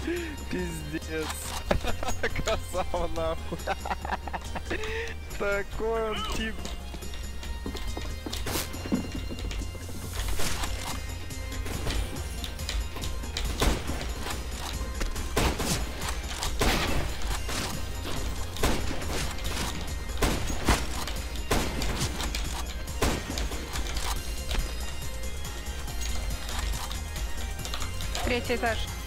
Пиздец. Красава нахуй. Такой он тип. Третий этаж.